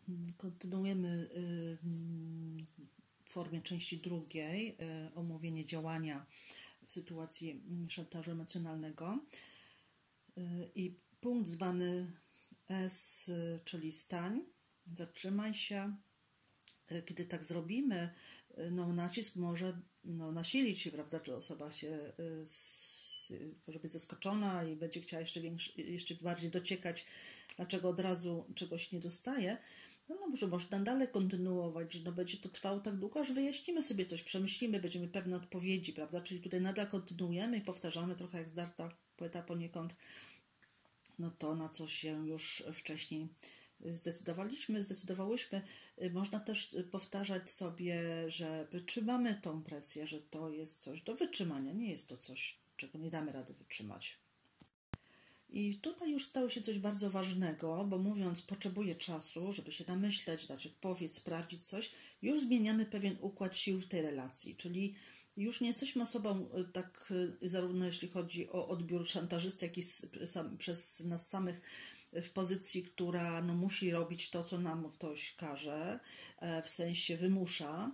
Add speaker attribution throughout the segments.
Speaker 1: Kontynuujemy w formie części drugiej omówienie działania w sytuacji szantażu emocjonalnego. I punkt zwany S, czyli stań, zatrzymaj się. Kiedy tak zrobimy, nacisk może nasilić się, prawda, czy osoba się może być zaskoczona i będzie chciała jeszcze bardziej dociekać, dlaczego od razu czegoś nie dostaje. Może można dalej kontynuować, że będzie to trwało tak długo, aż wyjaśnimy sobie coś, przemyślimy, będziemy pewne odpowiedzi, prawda? Czyli tutaj nadal kontynuujemy i powtarzamy trochę jak zdarta płyta poniekąd, to na co się już wcześniej zdecydowałyśmy. Można też powtarzać sobie, że wytrzymamy tą presję, że to jest coś do wytrzymania, nie jest to coś, czego nie damy rady wytrzymać. I tutaj już stało się coś bardzo ważnego, bo mówiąc potrzebuję czasu, żeby się namyśleć, dać odpowiedź, sprawdzić coś, już zmieniamy pewien układ sił w tej relacji, czyli już nie jesteśmy osobą tak zarówno jeśli chodzi o odbiór szantażysty, jak i przez nas samych w pozycji, która musi robić to, co nam ktoś każe, w sensie wymusza,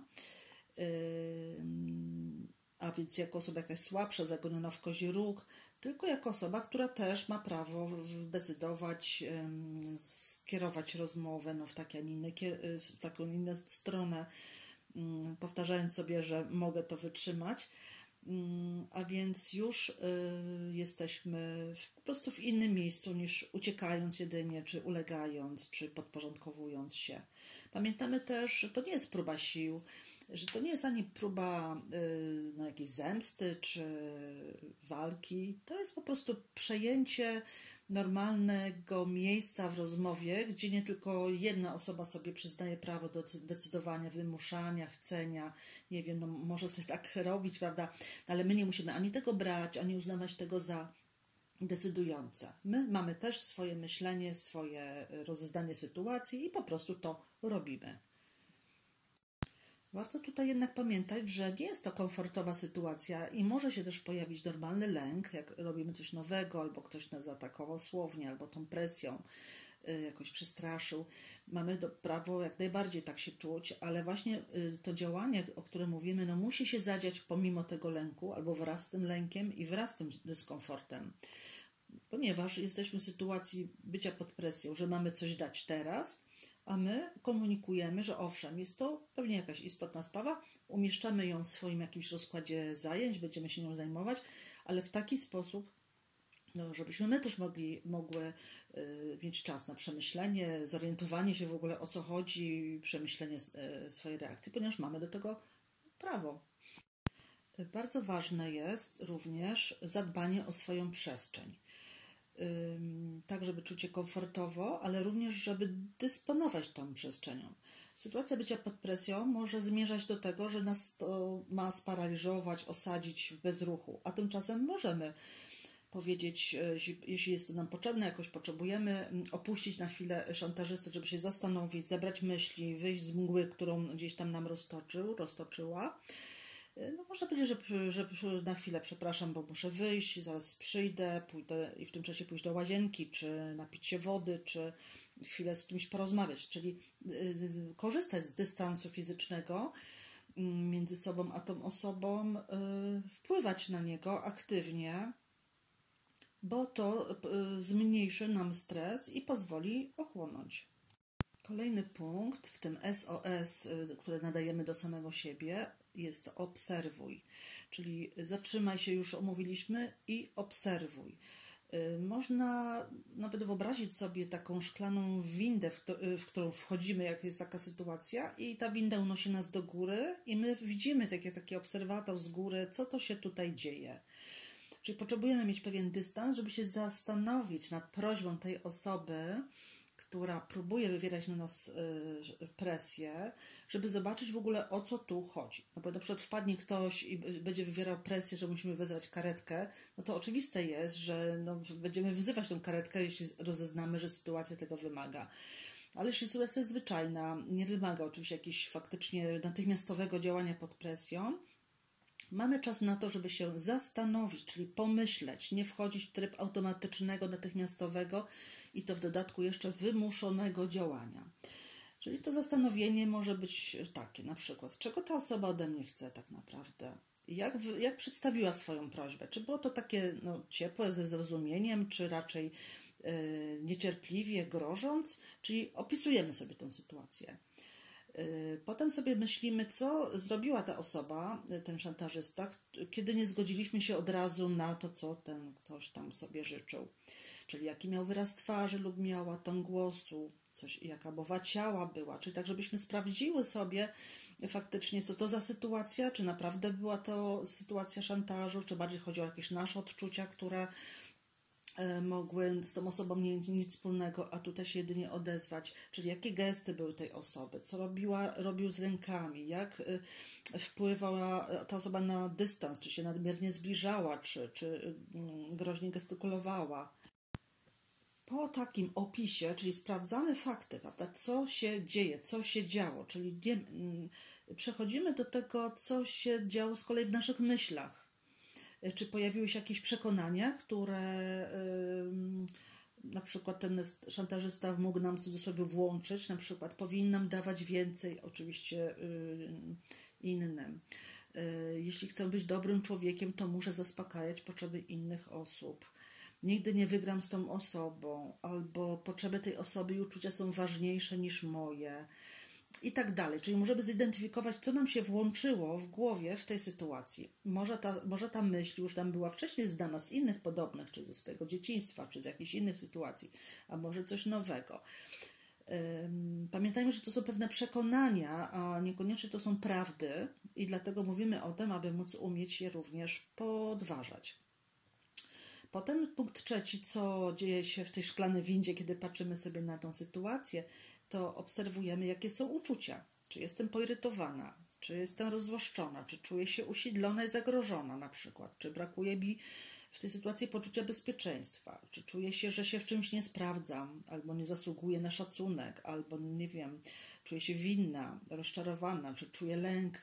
Speaker 1: a więc jako osoba jakaś słabsza, zagoniona w kozi róg, tylko jako osoba, która też ma prawo decydować, skierować rozmowę w taką inną stronę, powtarzając sobie, że mogę to wytrzymać, a więc już jesteśmy po prostu w innym miejscu niż uciekając jedynie, czy ulegając, czy podporządkowując się. Pamiętamy też, że to nie jest próba sił, że to nie jest ani próba jakiejś zemsty czy walki, to jest po prostu przejęcie normalnego miejsca w rozmowie, gdzie nie tylko jedna osoba sobie przyznaje prawo do decydowania, wymuszania, chcenia, nie wiem, może sobie tak robić, prawda, ale my nie musimy ani tego brać, ani uznawać tego za decydujące. My mamy też swoje myślenie, swoje rozeznanie sytuacji i po prostu to robimy. Warto tutaj jednak pamiętać, że nie jest to komfortowa sytuacja i może się też pojawić normalny lęk, jak robimy coś nowego, albo ktoś nas zaatakował słownie, albo tą presją jakoś przestraszył. Mamy prawo jak najbardziej tak się czuć, ale właśnie to działanie, o którym mówimy, musi się zadziać pomimo tego lęku, albo wraz z tym lękiem i wraz z tym dyskomfortem. Ponieważ jesteśmy w sytuacji bycia pod presją, że mamy coś dać teraz, a my komunikujemy, że owszem, jest to pewnie jakaś istotna sprawa, umieszczamy ją w swoim jakimś rozkładzie zajęć, będziemy się nią zajmować, ale w taki sposób, żebyśmy my też mogły mieć czas na przemyślenie, zorientowanie się w ogóle o co chodzi, przemyślenie swojej reakcji, ponieważ mamy do tego prawo. Bardzo ważne jest również zadbanie o swoją przestrzeń. Tak, żeby czuć się komfortowo, ale również, żeby dysponować tą przestrzenią. Sytuacja bycia pod presją może zmierzać do tego, że nas to ma sparaliżować, osadzić w bezruchu, a tymczasem możemy powiedzieć, jeśli jest to nam potrzebne, jakoś potrzebujemy opuścić na chwilę szantażystę, żeby się zastanowić, zebrać myśli, wyjść z mgły, którą gdzieś tam nam roztoczyła. Można powiedzieć, że na chwilę przepraszam, bo muszę wyjść, zaraz przyjdę, pójdę i w tym czasie pójść do łazienki, czy napić się wody, czy chwilę z kimś porozmawiać, czyli korzystać z dystansu fizycznego między sobą a tą osobą, wpływać na niego aktywnie, bo to zmniejszy nam stres i pozwoli ochłonąć. Kolejny punkt w tym SOS, które nadajemy do samego siebie, jest obserwuj, czyli zatrzymaj się, już omówiliśmy, i obserwuj. Można nawet wyobrazić sobie taką szklaną windę, w którą wchodzimy, jak jest taka sytuacja, i ta winda unosi nas do góry i my widzimy, tak jak taki obserwator z góry, co to się tutaj dzieje. Czyli potrzebujemy mieć pewien dystans, żeby się zastanowić nad prośbą tej osoby, która próbuje wywierać na nas presję, żeby zobaczyć w ogóle, o co tu chodzi. Bo na przykład wpadnie ktoś i będzie wywierał presję, że musimy wezwać karetkę, to oczywiste jest, że będziemy wyzywać tą karetkę, jeśli rozeznamy, że sytuacja tego wymaga. Ale jeśli sytuacja jest zwyczajna, nie wymaga oczywiście jakiegoś faktycznie natychmiastowego działania pod presją, mamy czas na to, żeby się zastanowić, czyli pomyśleć, nie wchodzić w tryb automatycznego, natychmiastowego i to w dodatku jeszcze wymuszonego działania. Czyli to zastanowienie może być takie, na przykład, czego ta osoba ode mnie chce tak naprawdę? Jak przedstawiła swoją prośbę? Czy było to takie ciepłe, ze zrozumieniem, czy raczej niecierpliwie, grożąc? Czyli opisujemy sobie tę sytuację. Potem sobie myślimy, co zrobiła ta osoba, ten szantażysta, kiedy nie zgodziliśmy się od razu na to, co ten ktoś tam sobie życzył. Czyli jaki miał wyraz twarzy lub miała ton głosu, jaka mowa ciała była. Czyli tak, żebyśmy sprawdziły sobie faktycznie, co to za sytuacja, czy naprawdę była to sytuacja szantażu, czy bardziej chodzi o jakieś nasze odczucia, które mogły z tą osobą nie mieć nic wspólnego, a tutaj się jedynie odezwać. Czyli jakie gesty były tej osoby, co robił z rękami, jak wpływała ta osoba na dystans, czy się nadmiernie zbliżała, czy groźnie gestykulowała. Po takim opisie, czyli sprawdzamy fakty, prawda, co się dzieje, co się działo, czyli przechodzimy do tego, co się działo z kolei w naszych myślach. Czy pojawiły się jakieś przekonania, które na przykład ten szantażysta mógł nam w cudzysłowie włączyć, na przykład powinnam dawać więcej, oczywiście innym. Jeśli chcę być dobrym człowiekiem, to muszę zaspokajać potrzeby innych osób. Nigdy nie wygram z tą osobą, albo potrzeby tej osoby i uczucia są ważniejsze niż moje. I tak dalej. Czyli możemy zidentyfikować, co nam się włączyło w głowie w tej sytuacji. Może ta myśl już nam była wcześniej znana z innych podobnych, czy ze swojego dzieciństwa, czy z jakichś innych sytuacji, a może coś nowego. Pamiętajmy, że to są pewne przekonania, a niekoniecznie to są prawdy i dlatego mówimy o tym, aby móc umieć je również podważać. Potem punkt trzeci, co dzieje się w tej szklanej windzie, kiedy patrzymy sobie na tą sytuację, to obserwujemy, jakie są uczucia. Czy jestem poirytowana, czy jestem rozzłoszczona, czy czuję się usiedlona i zagrożona na przykład, czy brakuje mi w tej sytuacji poczucia bezpieczeństwa, czy czuję się, że się w czymś nie sprawdzam, albo nie zasługuję na szacunek, albo nie wiem, czuję się winna, rozczarowana, czy czuję lęk.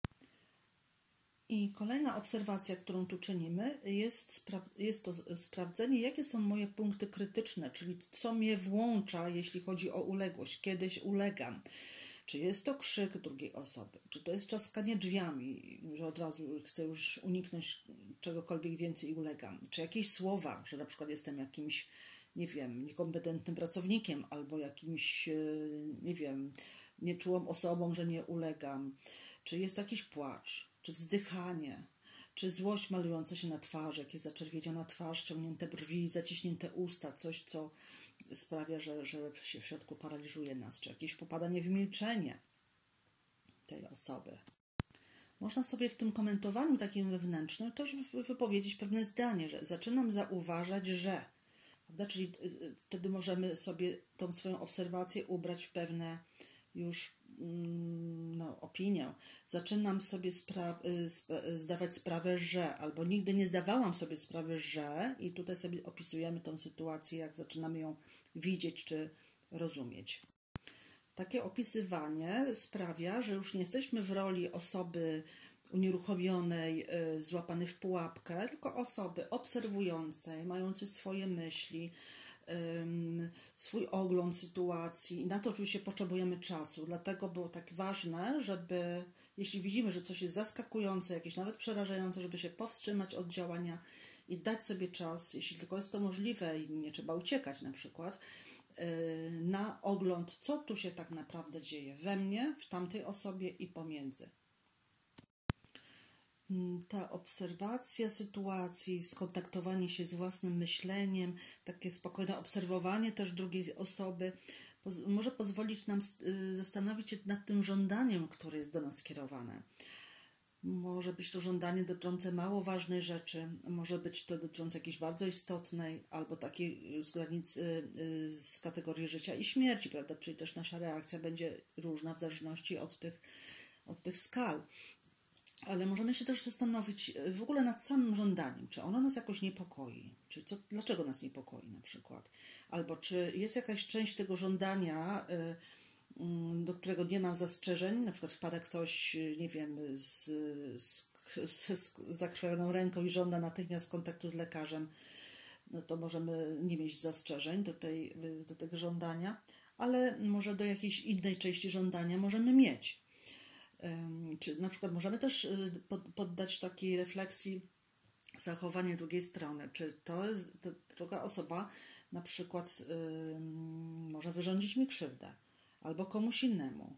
Speaker 1: I kolejna obserwacja, którą tu czynimy, jest to sprawdzenie, jakie są moje punkty krytyczne, czyli co mnie włącza, jeśli chodzi o uległość. Kiedyś ulegam. Czy jest to krzyk drugiej osoby, czy to jest trzaskanie drzwiami, że od razu chcę już uniknąć czegokolwiek więcej i ulegam. Czy jakieś słowa, że na przykład jestem jakimś, nie wiem, niekompetentnym pracownikiem albo jakimś, nie wiem, nieczułą osobą, że nie ulegam. Czy jest jakiś płacz, czy wzdychanie, czy złość malująca się na twarzy, jakieś zaczerwieniona twarz, ciągnięte brwi, zaciśnięte usta, coś, co sprawia, że się w środku paraliżuje nas, czy jakieś popadanie w milczenie tej osoby. Można sobie w tym komentowaniu takim wewnętrznym też wypowiedzieć pewne zdanie, że zaczynam zauważać, że, prawda? Czyli wtedy możemy sobie tą swoją obserwację ubrać w pewne już opinię. Zaczynam sobie zdawać sprawę, że, albo nigdy nie zdawałam sobie sprawy, że, i tutaj sobie opisujemy tą sytuację, jak zaczynamy ją widzieć czy rozumieć. Takie opisywanie sprawia, że już nie jesteśmy w roli osoby unieruchomionej, złapanej w pułapkę, tylko osoby obserwującej, mającej swoje myśli, swój ogląd sytuacji i na to oczywiście potrzebujemy czasu. Dlatego było tak ważne, żeby jeśli widzimy, że coś jest zaskakujące, jakieś nawet przerażające, żeby się powstrzymać od działania i dać sobie czas, jeśli tylko jest to możliwe i nie trzeba uciekać na przykład, na ogląd, co tu się tak naprawdę dzieje we mnie, w tamtej osobie i pomiędzy. Ta obserwacja sytuacji, skontaktowanie się z własnym myśleniem, takie spokojne obserwowanie też drugiej osoby może pozwolić nam zastanowić się nad tym żądaniem, które jest do nas skierowane. Może być to żądanie dotyczące mało ważnej rzeczy, może być to dotyczące jakiejś bardzo istotnej, albo takiej z granicy, z kategorii życia i śmierci, prawda? Czyli też nasza reakcja będzie różna w zależności od tych skal. Ale możemy się też zastanowić w ogóle nad samym żądaniem, czy ono nas jakoś niepokoi, dlaczego nas niepokoi na przykład, albo czy jest jakaś część tego żądania, do którego nie mam zastrzeżeń, na przykład wpada ktoś, nie wiem, z zakrwawioną ręką i żąda natychmiast kontaktu z lekarzem, no to możemy nie mieć zastrzeżeń do tego żądania, ale może do jakiejś innej części żądania możemy mieć. Czy na przykład możemy też poddać takiej refleksji zachowanie drugiej strony, czy ta druga osoba na przykład może wyrządzić mi krzywdę albo komuś innemu.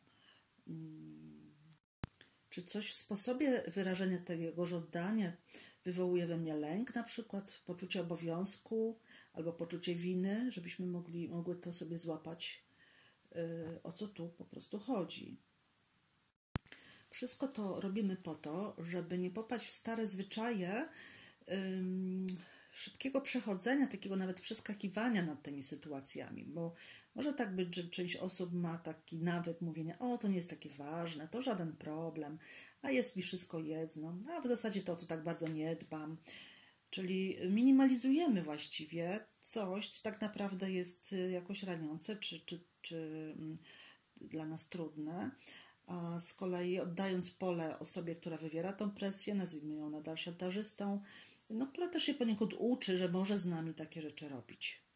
Speaker 1: Czy coś w sposobie wyrażenia tego żądania wywołuje we mnie lęk, na przykład poczucie obowiązku albo poczucie winy, żebyśmy mogły to sobie złapać, o co tu po prostu chodzi. Wszystko to robimy po to, żeby nie popaść w stare zwyczaje szybkiego przechodzenia, takiego nawet przeskakiwania nad tymi sytuacjami, bo może tak być, że część osób ma taki nawyk mówienia: o, to nie jest takie ważne, to żaden problem, a jest mi wszystko jedno, a w zasadzie to tak bardzo nie dbam. Czyli minimalizujemy właściwie coś, co tak naprawdę jest jakoś raniące, czy dla nas trudne, a z kolei oddając pole osobie, która wywiera tą presję, nazwijmy ją nadal szantażystą, która też się poniekąd uczy, że może z nami takie rzeczy robić.